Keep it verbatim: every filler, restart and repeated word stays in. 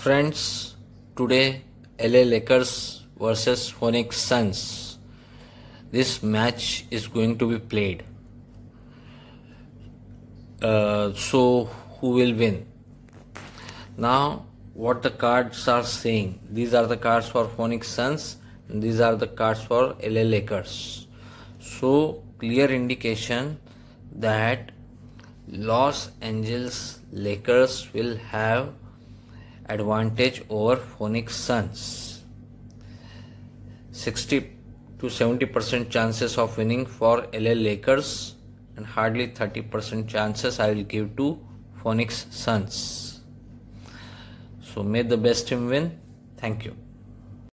Friends, today L A Lakers versus Phoenix Suns. This match is going to be played. Uh, so, who will win? Now, what the cards are saying. These are the cards for Phoenix Suns and these are the cards for L A Lakers. So, clear indication that Los Angeles Lakers will have advantage over Phoenix Suns. sixty to seventy percent chances of winning for L A Lakers and hardly thirty percent chances I will give to Phoenix Suns. So may the best team win. Thank you.